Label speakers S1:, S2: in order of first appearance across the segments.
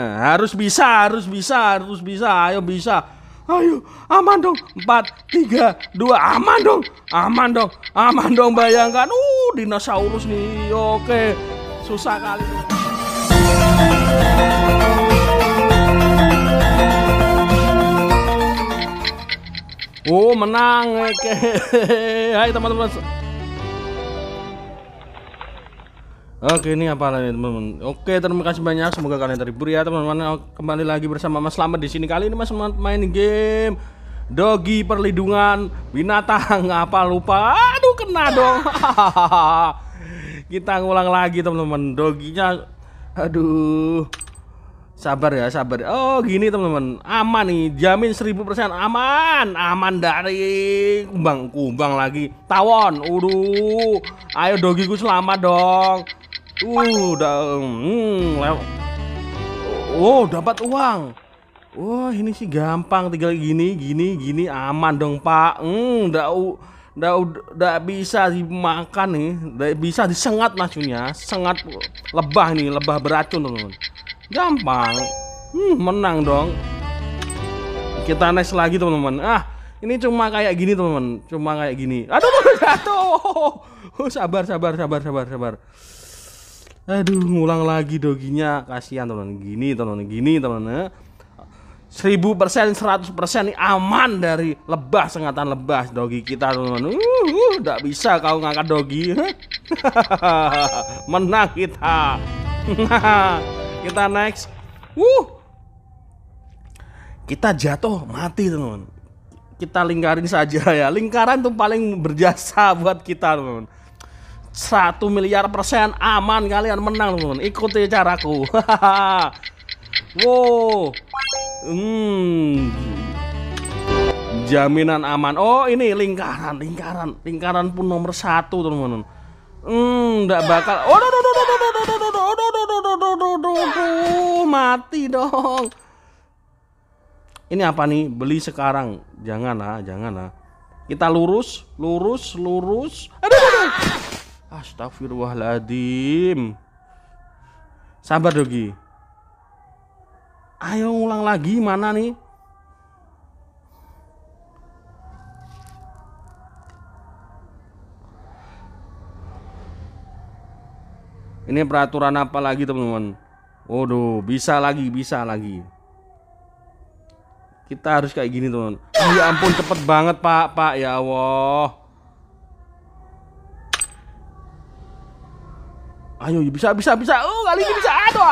S1: Harus bisa, harus bisa, harus bisa. Ayo bisa. Ayo, aman dong. 4, 3, 2, aman dong. Aman dong. Aman dong, bayangkan. Dinosaurus nih. Oke. Susah kali. Menang. Oke. Hai teman-teman. Oke, ini apa lagi teman-teman? Oke, terima kasih banyak. Semoga kalian terhibur ya teman-teman. Kembali lagi bersama Mas Slamet di sini. Kali ini Mas Slamet main game Dogi perlindungan binatang. Apa lupa? Aduh, kena dong. Kita ngulang lagi teman-teman. Doginya, aduh. Sabar ya, sabar. Oh, gini teman-teman. Aman nih, jamin 1000% aman. Aman dari kumbang lagi. Tawon. Ayo dogiku selamat dong. Dapat uang. Ini sih gampang, tinggal gini aman dong, Pak. Udah bisa dimakan nih, udah bisa disengat maksudnya. Sengat lebah nih, lebah beracun teman-teman. Gampang. Menang dong. Kita next lagi teman-teman. Ini cuma kayak gini teman-teman. Cuma kayak gini. Aduh, jatuh. Sabar. Aduh, ngulang lagi doginya. Kasihan teman-teman. Gini teman-teman. 1000%, 100% nih aman dari lebah, sengatan lebah dogi kita teman-teman. Udah bisa kau ngangkat dogi. Menang kita. Kita next. Kita jatuh mati teman-teman. Kita lingkarin saja ya. Lingkaran tuh paling berjasa buat kita teman-teman. 1 miliar % aman, kalian menang teman-teman. Ikuti caraku. Jaminan aman. Ini lingkaran pun nomor 1 teman-teman. Nggak bakal. Mati dong. Ini apa nih? Beli sekarang. Jangan lah. Kita lurus. Aduh. Astagfirullahaladzim. Sabar dogi. Ayo ulang lagi, mana nih? Ini peraturan apa lagi teman-teman? Bisa lagi. Kita harus kayak gini teman. Ya ampun, cepet banget Pak, ya Allah. Ayo, bisa. Kali ini bisa. Aduh.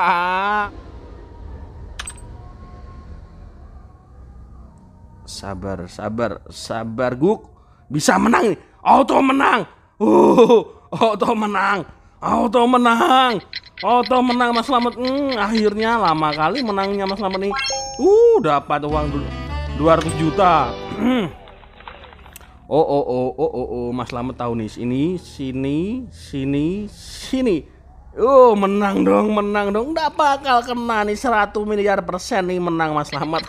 S1: Sabar Guk. Bisa menang nih. Auto menang. Mas Slamet. Akhirnya lama kali menangnya Mas Slamet nih. Dapat uang 200 juta. Mas Slamet tahu nih. Sini. Menang dong. Nggak bakal kena nih, 1 miliar % nih menang Mas Slamet.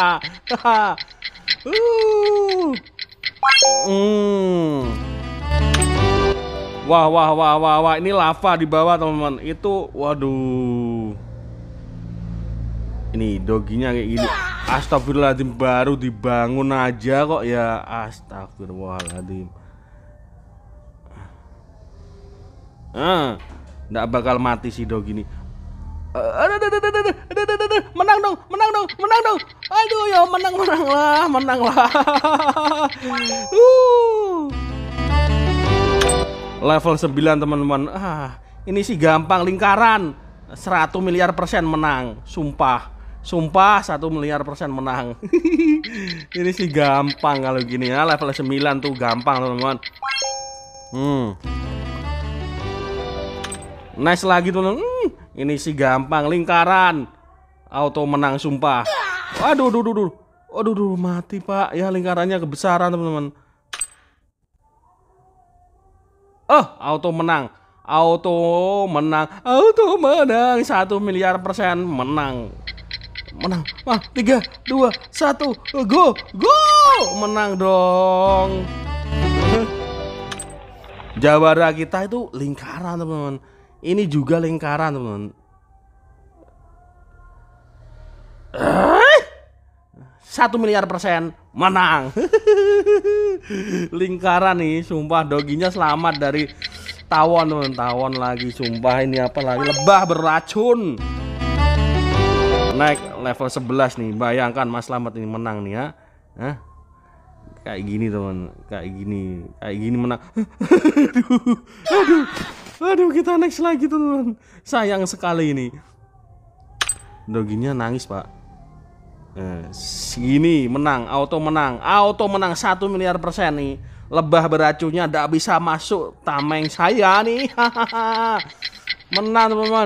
S1: Wah, ini lava di bawah teman-teman. Itu, waduh. Ini doginya kayak gini. Astagfirullahaladzim, baru dibangun aja kok ya. Astagfirullahaladzim. Nggak bakal mati si dogi ini. Menang dong. Aduh ya, menang lah. Level 9 teman-teman. Ini sih gampang, lingkaran 1 miliar % menang. Sumpah 1 miliar % menang. Ini sih gampang kalau gini ya. Level 9 tuh gampang teman-teman. Nice lagi teman-teman. Ini sih gampang, lingkaran auto menang, sumpah. Waduh, mati Pak. Ya, lingkarannya kebesaran teman-teman. Auto menang. 1 miliar % menang. 3, 2, 1, go. Menang dong. Jawara kita itu lingkaran teman-teman. Ini juga lingkaran teman-teman. 1 miliar% menang. Lingkaran nih, sumpah doginya selamat dari tawon, teman. Tawon lagi, sumpah ini apa lagi? Lebah beracun. Naik level 11 nih. Bayangkan Mas Slamet ini menang nih ya. Hah? Kayak gini, teman. Kayak gini menang. Aduh, kita next lagi, teman. Sayang sekali ini. Doginya nangis, Pak. Sini menang, auto menang 1 miliar% nih. Lebah beracunnya tidak bisa masuk tameng saya nih. Menang, teman-teman.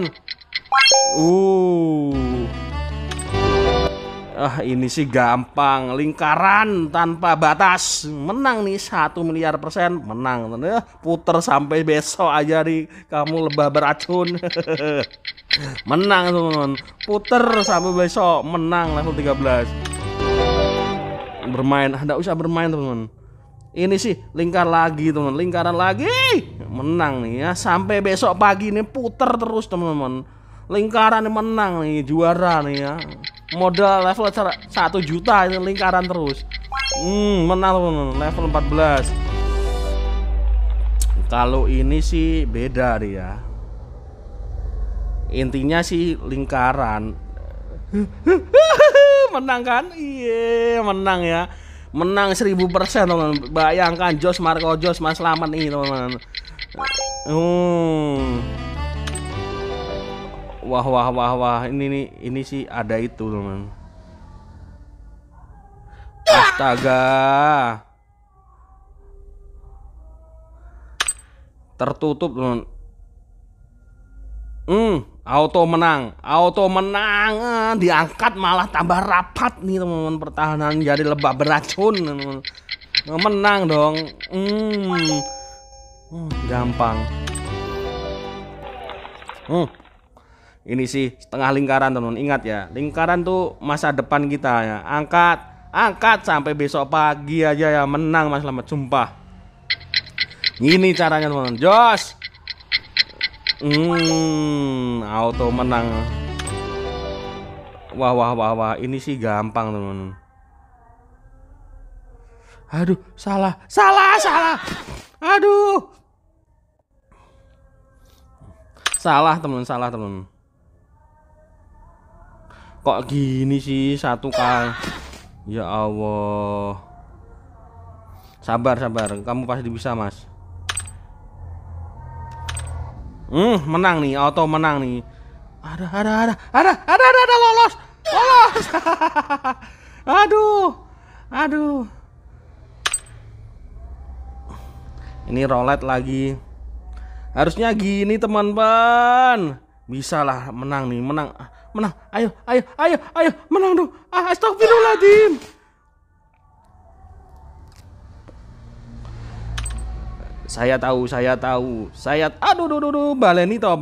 S1: Ini sih gampang, lingkaran tanpa batas. Menang nih 1 miliar% menang. Puter sampai besok aja nih kamu lebah beracun. Menang, teman-teman. Puter sampai besok menang level 13. Bermain, enggak usah bermain, teman-teman. Ini sih lingkar lagi, teman-teman. Lingkaran lagi. Menang nih ya sampai besok pagi nih, puter terus, teman-teman. Lingkaran nih menang nih, juara nih ya. Modal level 1 juta ini lingkaran terus. Menang, teman-teman. Level 14. Kalau ini sih beda dia. Intinya sih lingkaran. Menang kan? Iya, menang ya. Menang 1000%, teman-teman. Bayangkan Jos Marco Jos Mas Slamet nih, teman-teman. Wah. Ini sih ada itu, teman. Astaga. Tertutup, teman. Auto menang, diangkat malah tambah rapat nih, teman-teman. Pertahanan jadi lebah beracun, teman-teman. Menang dong. Gampang. Ini sih setengah lingkaran, teman-teman. Ingat ya, lingkaran tuh masa depan kita ya. Angkat sampai besok pagi aja ya, menang Mas Slamet, sumpah. Ini caranya, teman-teman. Jos. Auto menang. Wah. Ini sih gampang, teman-teman. Aduh, salah. Aduh. Salah, teman-teman. Kok gini sih satu kali? Ya Allah. Sabar. Kamu pasti bisa, Mas. Menang nih, auto menang nih. Ada, lolos. Aduh. Ini roulette lagi. Harusnya gini, teman-teman. Bisa lah, menang nih, menang. Ayo, menang dong. Astagfirullahaladzim. Saya tahu. Aduh, baleni toh.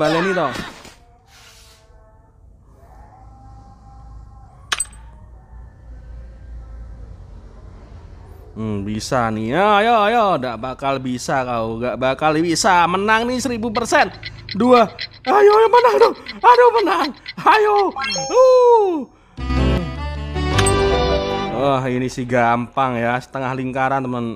S1: Bisa nih. Ayo, nggak bakal bisa kau. Nggak bakal bisa. Menang nih 1000%. 2. Ayo, menang dong. Aduh, menang. Ayo. Ini sih gampang ya. Setengah lingkaran, teman.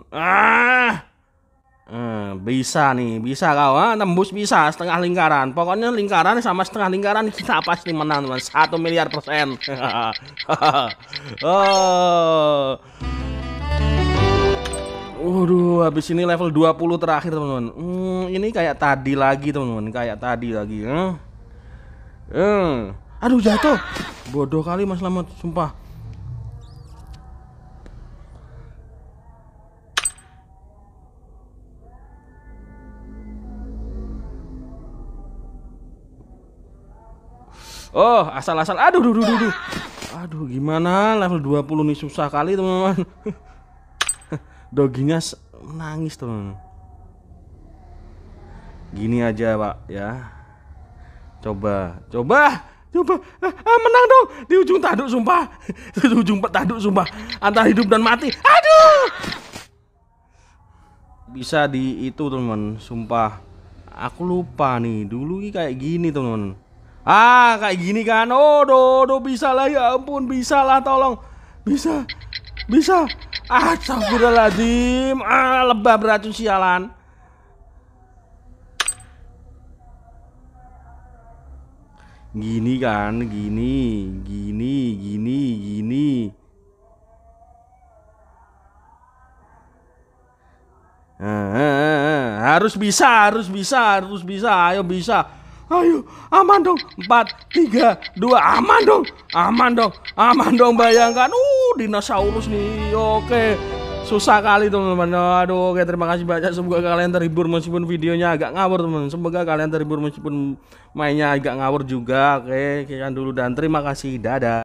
S1: Bisa nih, bisa kau, tembus bisa setengah lingkaran. Pokoknya lingkaran sama setengah lingkaran kita pasti menang, teman. 1 miliar%. Waduh, habis ini level 20 terakhir, teman-teman. Ini kayak tadi lagi, teman-teman. Aduh, jatuh. Bodoh kali Mas Slamet, sumpah. Asal-asal. Aduh. Aduh, gimana level 20 nih, susah kali, teman-teman. Doginya nangis, teman. Gini aja, Pak, ya. Coba. Menang dong. Di ujung taduk, sumpah. Antara hidup dan mati. Aduh. Bisa di itu, teman, sumpah. Aku lupa nih, dulu kayak gini, teman. Ah, kayak gini kan. Oh, do bisa lah, ya ampun, bisa lah, tolong. Bisa. Astagfirullahaladzim. Lebah beracun sialan. Gini kan, gini. Harus bisa. Ayo bisa. Ayo, aman dong. 4, 3, 2, aman dong. Bayangkan, dinosaurus nih. Oke, susah kali teman-teman. Aduh, oke, terima kasih banyak. Semoga kalian terhibur meskipun videonya agak ngawur teman-teman. Semoga kalian terhibur meskipun mainnya agak ngawur juga. Oke, sekian dulu dan terima kasih. Dadah.